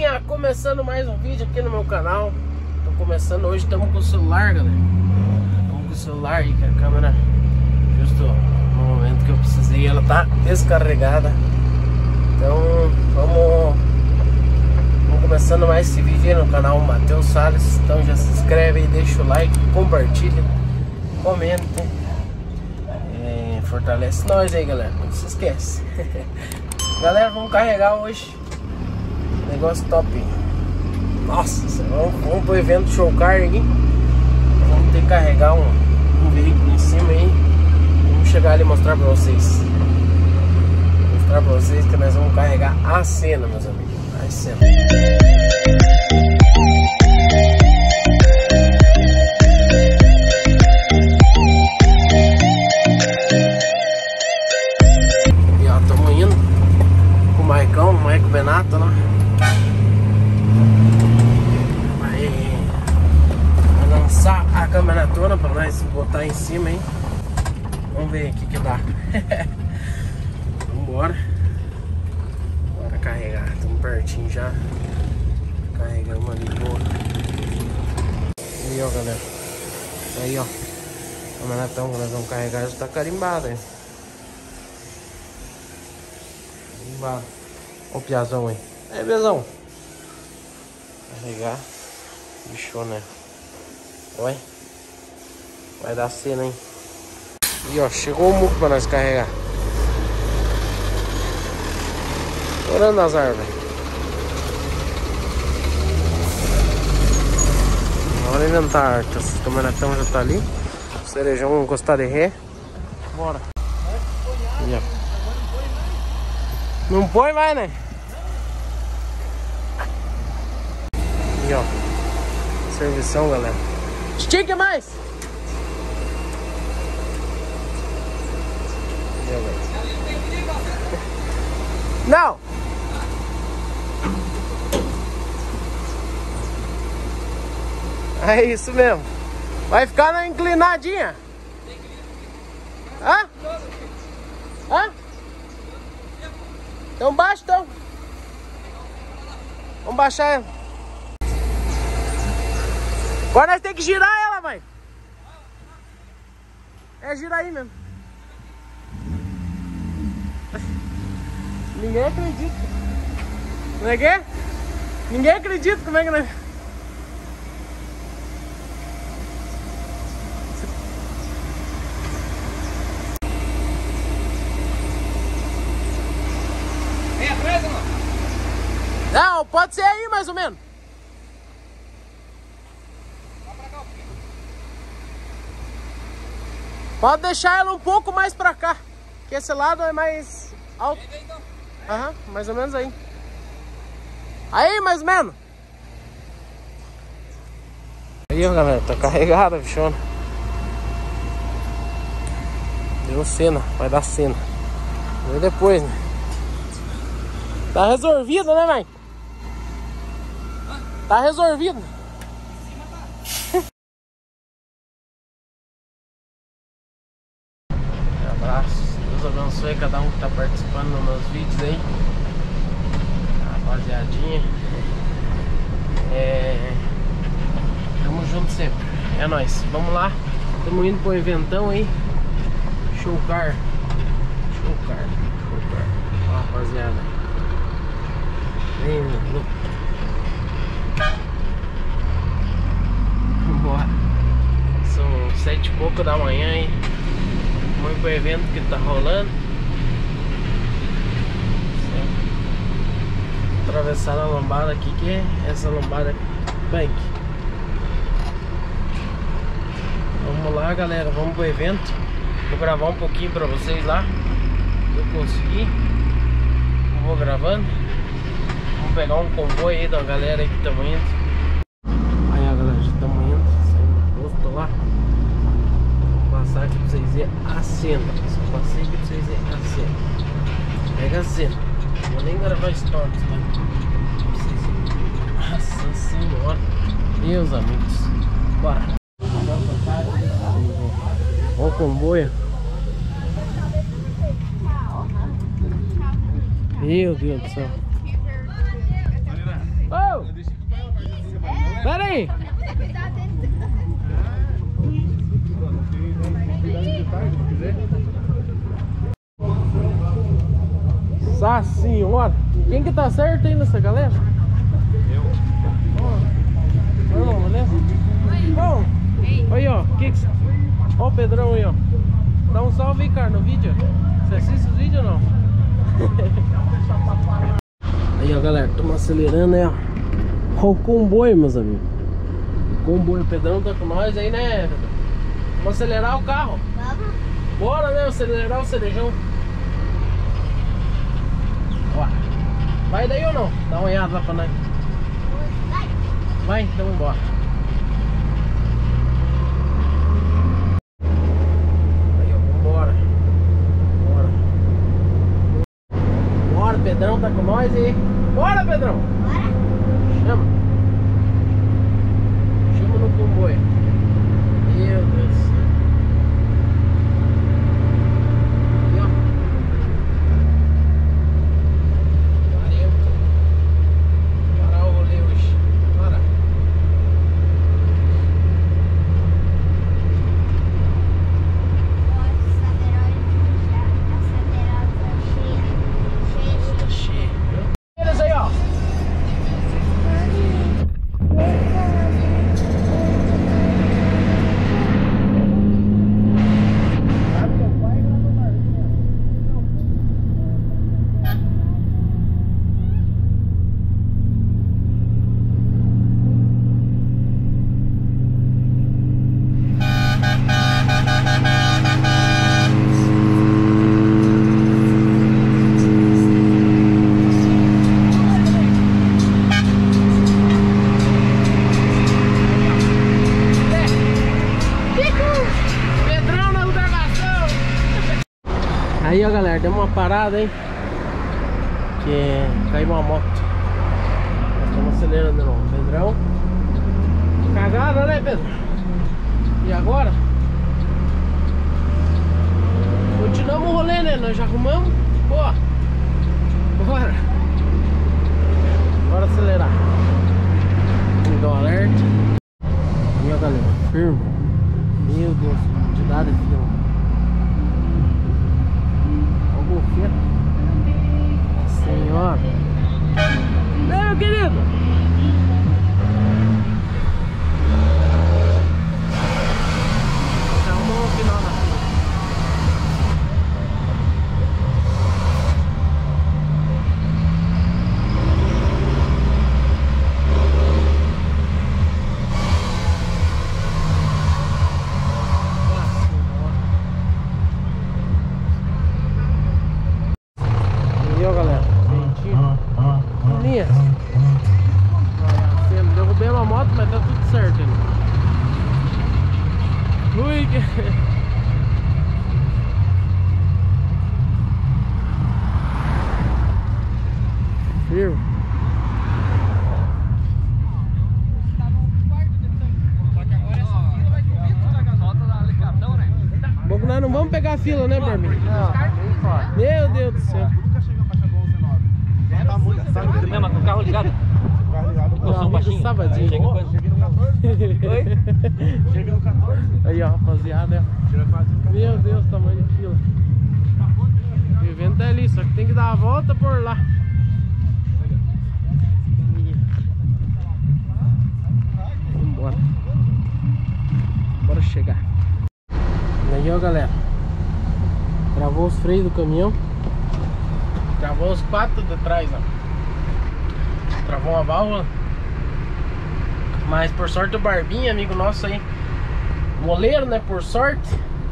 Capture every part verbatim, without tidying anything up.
galerinha, começando mais um vídeo aqui no meu canal. Tô começando hoje, estamos com o celular, galera. Estamos com o celular aí, que a câmera, justo no momento que eu precisei, ela tá descarregada. Então vamos, vamos começando mais esse vídeo aí no canal Matheus Salles. Então já se inscreve aí, deixa o like, compartilha, comenta, é, fortalece nós aí, galera, não se esquece. Galera, vamos carregar hoje. Negócio top. Nossa, vamos, vamos pro evento Showcar aqui. Vamos ter que carregar um, um veículo em cima aí. Vamos chegar ali e mostrar pra vocês. Mostrar pra vocês que nós vamos carregar a cena, meus amigos. A cena. E ó, estamos indo com o Maicão, o Maico Benato, né? A câmera toda pra nós botar em cima, hein? Vamos ver o que que dá. Vambora. Bora carregar. Estamos pertinho já. Carregamos ali, boa. Aí, ó, galera. Aí, ó. A caminhonetão que nós vamos carregar já tá carimbada, hein? Carimbado. Ó o piazão aí. Aí, Bezão. Carregar. Bichou, né? Oi. Vai dar cena, hein? E ó, chegou o muco pra nós carregar. Orando as árvores. Bora inventar a arte. Esse caminhonetão já tá ali. O cerejão encostar de ré. Bora. E ó. Não põe mais, né? E ó. Servição, galera. Estica mais! Não! É isso mesmo. Vai ficar na inclinadinha. Hã? Hã? Então baixa, então. Vamos baixar ela. Agora nós temos que girar ela, mãe. É, gira aí mesmo. Ninguém acredita. Como é que é? Ninguém acredita como é que nós... Vem atrás, mano. Não, pode ser aí mais ou menos. Pode deixar ela um pouco mais pra cá, que esse lado é mais alto. Aham, uhum, mais ou menos aí. Aí, mais ou menos. Aí, ó, galera, tá carregada, bichona. Deu cena, vai dar cena. Vê depois, né? Tá resolvido, né, mãe? Tá resolvido. Deus abençoe cada um que tá participando nos meus vídeos aí, rapaziadinha. É... Tamo junto sempre. É nóis. Vamos lá. Tamo indo pro eventão aí. Showcar. Showcar. Showcar. Ó, rapaziada. Vem, meu. Vambora. São sete e pouco da manhã aí. Vamos pro evento que tá rolando. Atravessar a lombada aqui, que é essa lombada bank. Vamos lá, galera, vamos pro evento. Vou gravar um pouquinho pra vocês lá. Eu consegui. Vou gravando. Vamos pegar um comboio aí da galera aí que estamos indo. Aí, ó, galera, já estamos indo. Saindo do posto lá. Passar aqui pra vocês verem a cena. Só passei aqui pra vocês verem a cena. Pega a cena. Não vou nem gravar stories, tá? Pra vocês verem. Nossa senhora. Meus amigos. Bora. Olha o comboio. Meu Deus do céu. Ô, Vem! Nossa senhora! Quem que tá certo aí nessa galera? Eu. Ô, irmão, beleza? Bom, aí ó, que que... Ó o Pedrão aí ó. Dá um salve aí, cara, no vídeo. Você assiste os vídeos ou não? Aí ó, galera, estamos acelerando aí ó. Ó o comboio, meus amigos. O comboio, o Pedrão tá com nós aí, né, Pedrão? Vamos acelerar o carro? Vamos. Bora, né? Acelerar o cerejão. Ó, vai daí ou não? Dá uma olhada lá pra nós. Vai. Vai, então embora. Aí, ó, vambora. Bora. Bora, Pedrão tá com nós aí. Bora, Pedrão! Bora. Chama. Chama no comboio. Meu Deus do céu. Aí, ó. quarenta. Parar o rolê hoje. Bora. Tá cheio. Eles aí, ó. Pedrão na gravação. Aí ó, galera, deu uma parada, hein? Que caiu uma moto. Nós estamos acelerando de novo. Pedrão. Cagada, né, Pedro? E agora? Continuamos o rolê, né? Nós já arrumamos. Pô. Bora. Bora acelerar. Ligar o alerta. E ó, galera, firme. Meu Deus, quantidade de fila. Olha o golfeiro. Senhora. Ei, meu querido. Arrumou no final da fila. Aí, ó, galera, jeitinho. Linha. Derrubei uma moto, mas tá tudo certo ali. Ui, que... Firme. Bom que nós não vamos pegar a fila, né, Barmin? Meu Deus do céu. Não, mas com o carro ligado. Meu amigo Sabadinho. Chega quando? Oi? Chega no quatorze. Aí, ó, rapaziada. Meu Deus, tamanho de fila. O evento é ali, só que tem que dar a volta por lá. Vambora. Bora chegar. E aí, ó, galera. Travou os freios do caminhão. Travou os quatro de trás, ó. Travou uma válvula. Mas por sorte o Barbinha, amigo nosso aí, moleiro, né, por sorte.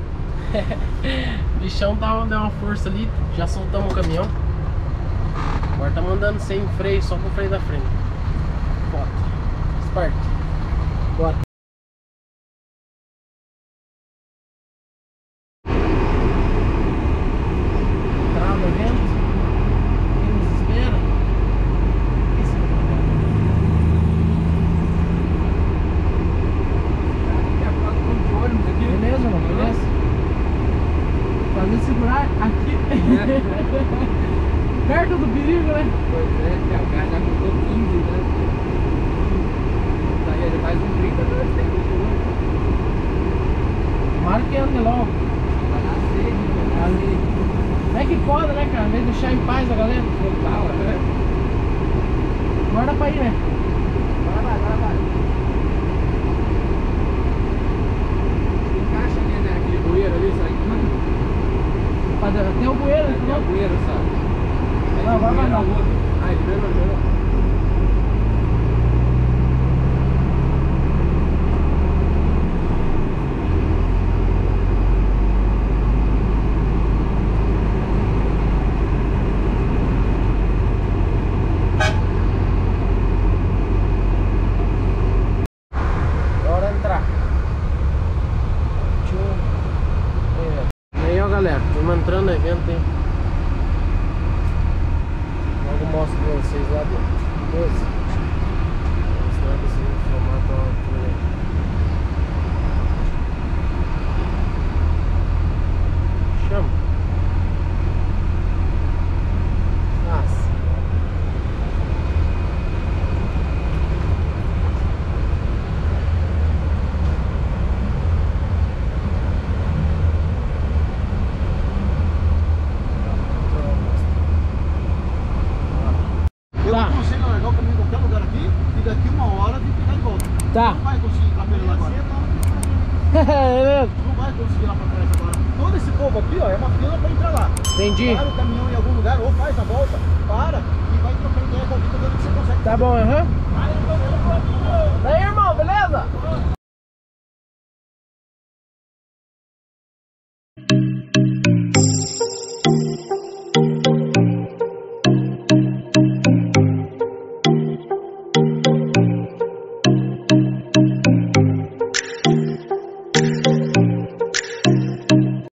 O bichão tava, deu uma força ali. Já soltamos o caminhão. Agora tá mandando sem freio, só com o freio da frente. Foda. Faz parte. Bora. Trava o vento. Quem nos espera? Beleza, não? Beleza? Fazer segurar aqui. Perto do perigo, né? Pois é, o cara já contou quinze, né? Daí ele faz pra ir, né? Agora vai, agora vai. Encaixa ali, né? Aquele bueiro ali, sabe? Tem o bueiro, Tem não? o bueiro, sabe? Não, vai mandar. Ah, ele veio, mas veio. Bora entrar. Tchum. E aí, ó, galera, estamos entrando no evento, hein? Logo mostro pra vocês lá dentro. doze. Mostrando assim, o formato altura aí. Chama. Nossa. Eu Tá. não consigo largar o caminho em qualquer lugar aqui e daqui uma hora vir pegar de volta. Tá. Não vai conseguir ir lá pra ele agora. Beleza. Não vai conseguir ir lá pra trás agora. Todo esse povo aqui, ó, é uma fila pra entrar lá. Entendi. Para o caminhão em algum lugar ou faz a volta, para e vai trocando ideia com alguém pra ver o que você consegue. Tá bom, aham. Daí, irmão, beleza?